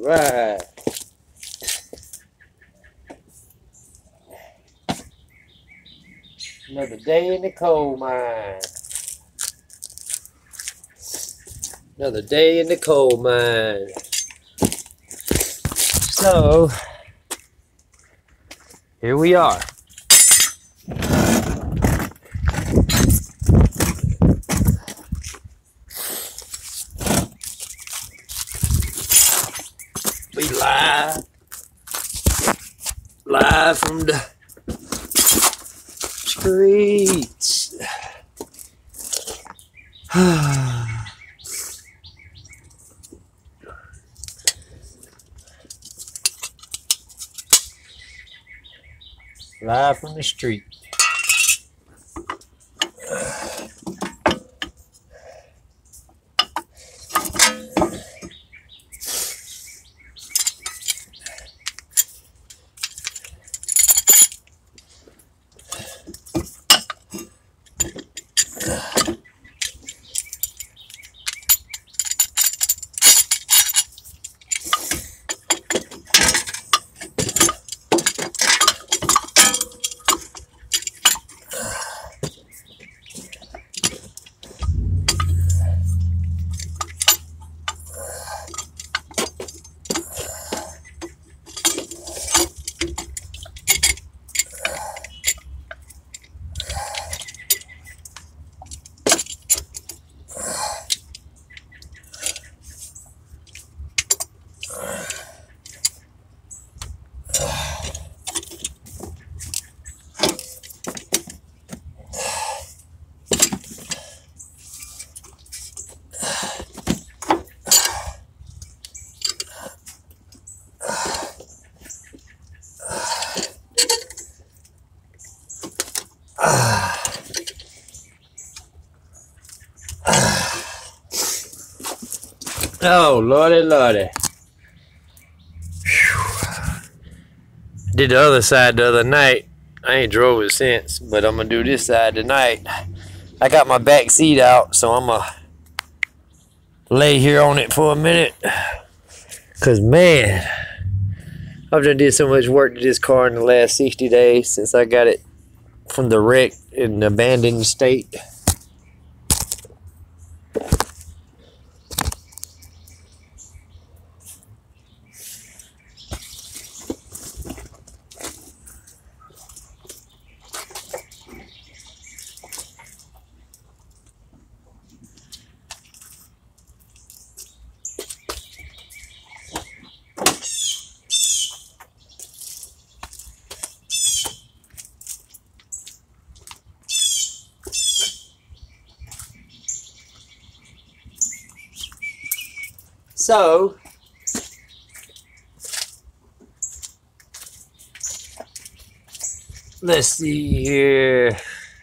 right. Another day in the coal mine. Another day in the coal mine. So, here we are. We live from the streets. Live from the street. Oh, lordy, lordy. Whew. Did the other side the other night. I ain't drove it since, but I'm gonna do this side tonight. I got my back seat out, so I'm gonna lay here on it for a minute. Cause man, I've done did so much work to this car in the last 60 days since I got it from the wreck in the abandoned state. So, let's see here.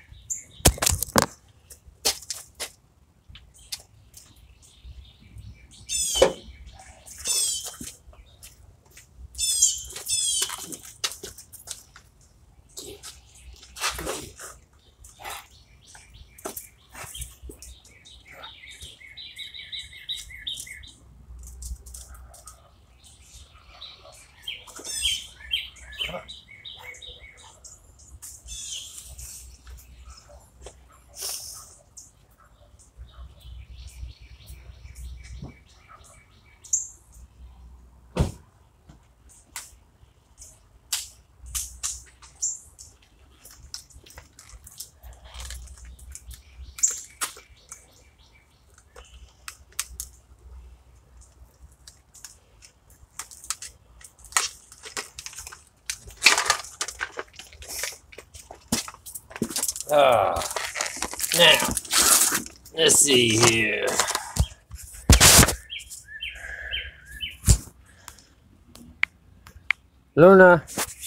Now, let's see here. Luna.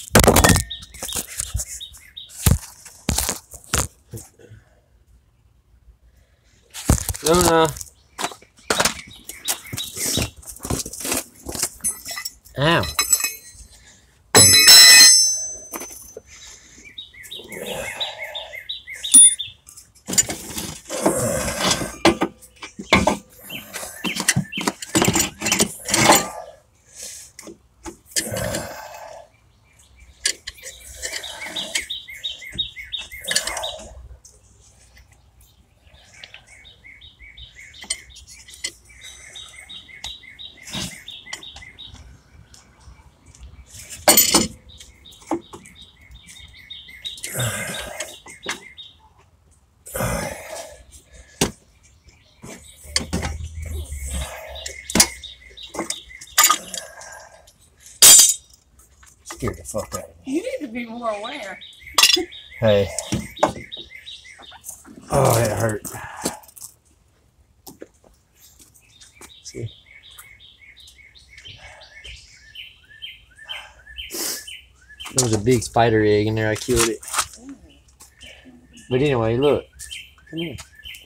Luna. Ow. scared the fuck out of me. You need to be more aware. Hey. Oh, that hurt. See? There was a big spider egg in there. I killed it. But anyway, look. Come here.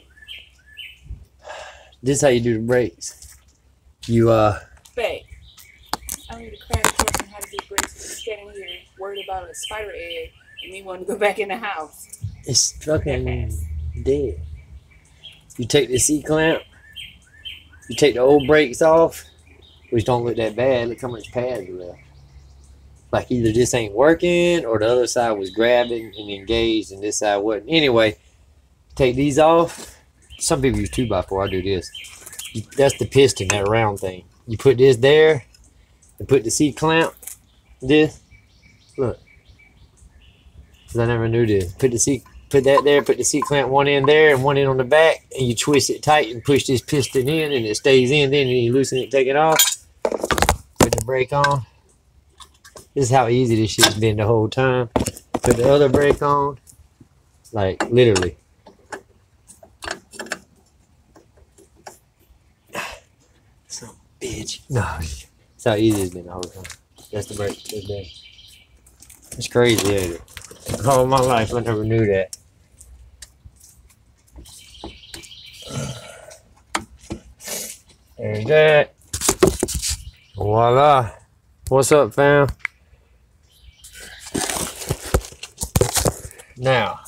This is how you do the brakes. You, Babe, I need a crash course on how to do brakes. You're standing here worried about a spider egg and me wanting to go back in the house. It's fucking dead. You take the C-clamp. You take the old brakes off, which don't look that bad. Look how much pads are left. Like either this ain't working or the other side was grabbing and engaged and this side wasn't. Anyway, take these off. Some people use 2x4. I do this. That's the piston, that round thing. You put this there and put the C-clamp. This. Look. Because I never knew this. Put that there, put the C-clamp one in there and one in on the back, and you twist it tight and push this piston in and it stays in. Then you loosen it, take it off. Put the brake on. This is how easy this shit's been the whole time. Put the other brake on. Like, literally. Some bitch. No. That's how easy it's been the whole time. That's the brake. That's there. It's crazy, ain't it? All my life, I never knew that. There's that. Voila. What's up, fam? Now,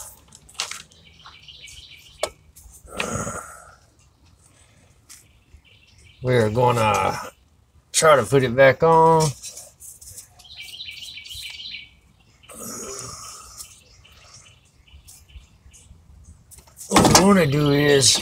we're gonna try to put it back on. What I want to do is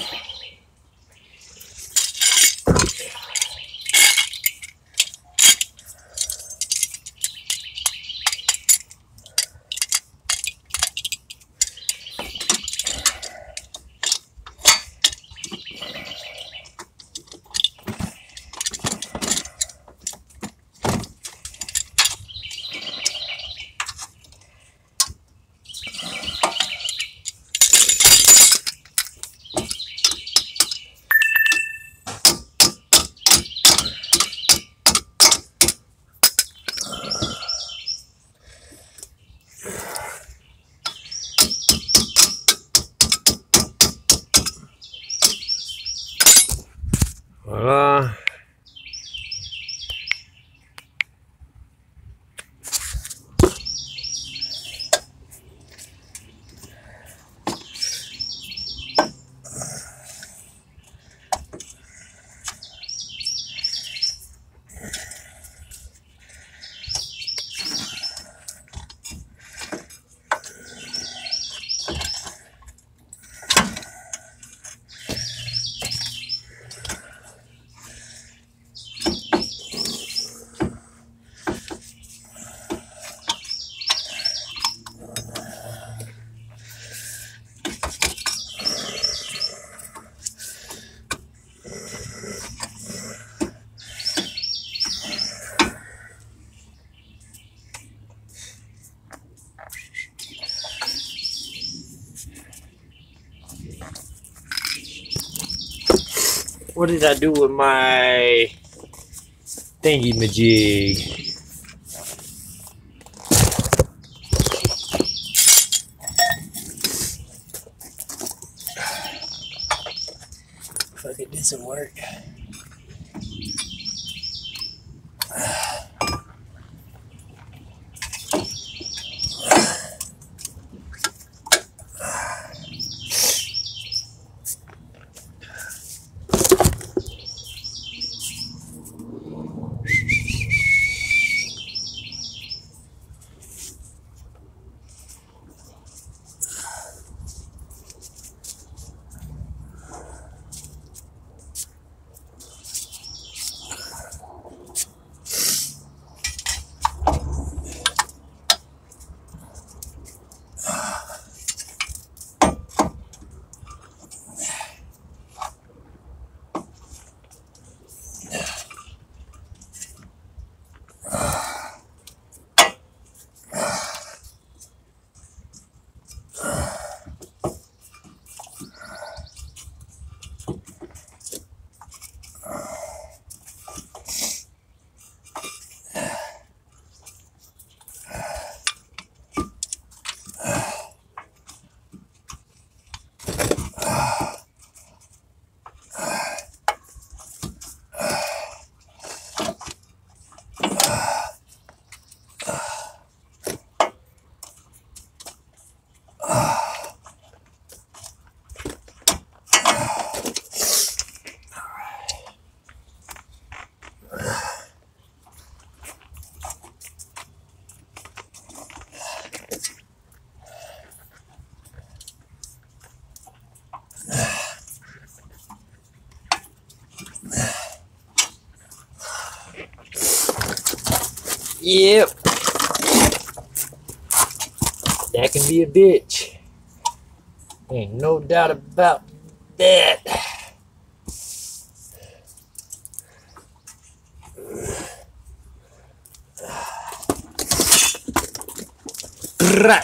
voila. What did I do with my thingy majig? Fuck it, this will work. Yep. That can be a bitch. Ain't no doubt about that. Right.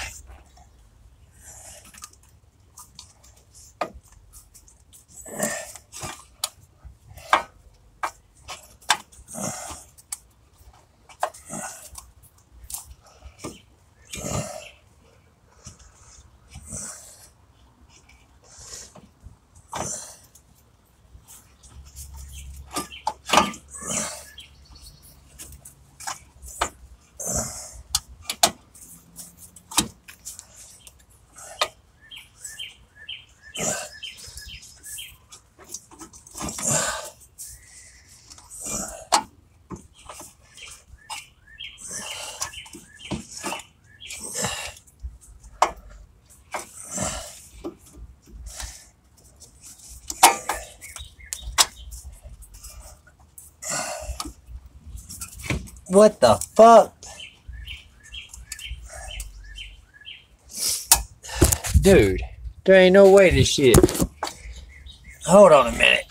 What the fuck? Dude, there ain't no way this shit. Hold on a minute.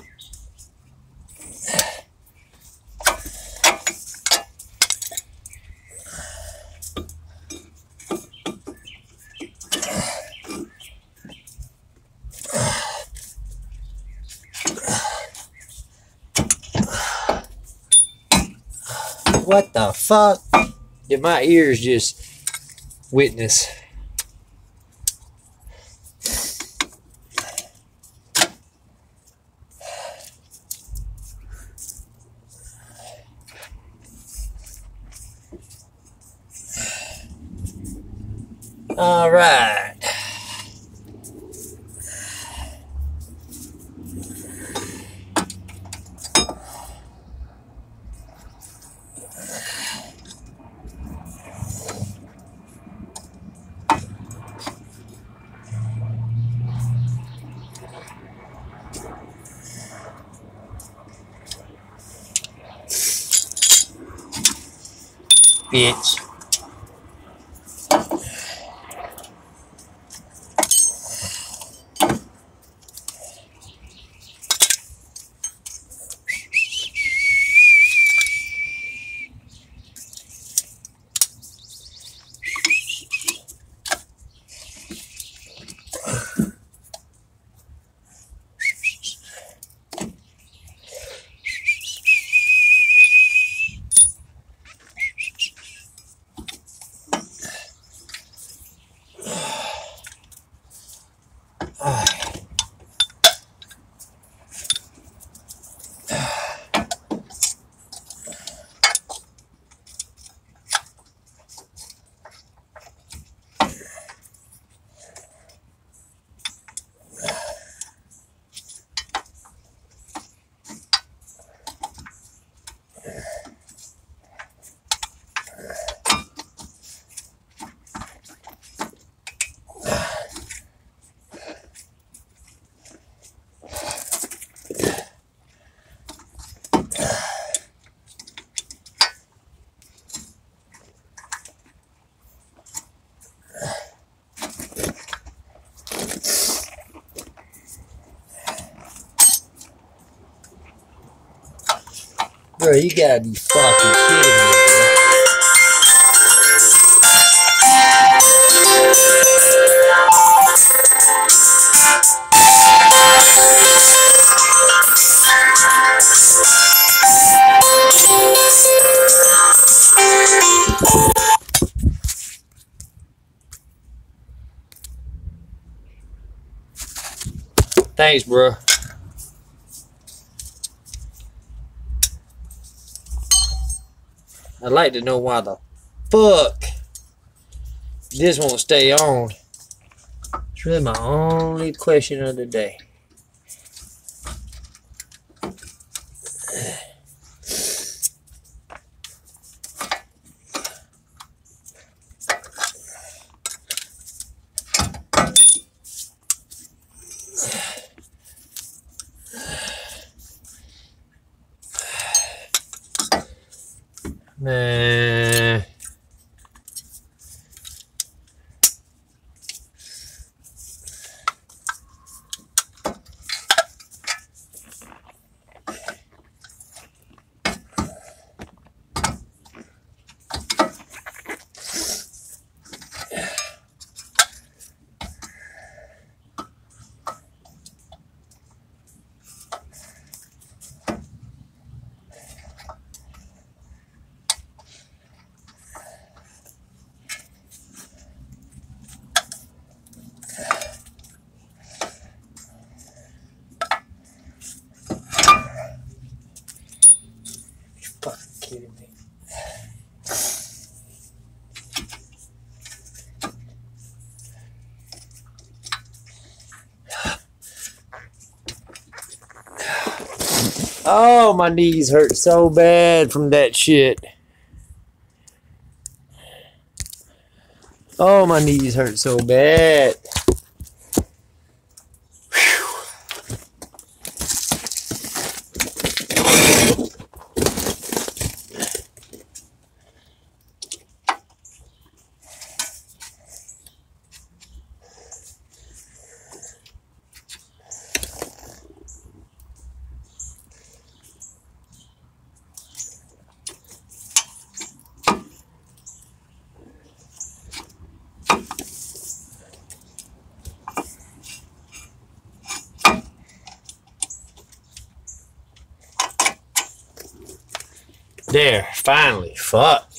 What the fuck? Did my ears just witness? All right. Bitch. Bro, you gotta be fucking kidding me, bro. Thanks, bro. I'd like to know why the fuck this won't stay on. It's really my only question of the day. Man. Oh, my knees hurt so bad from that shit. Oh, my knees hurt so bad. There, finally. Fuck.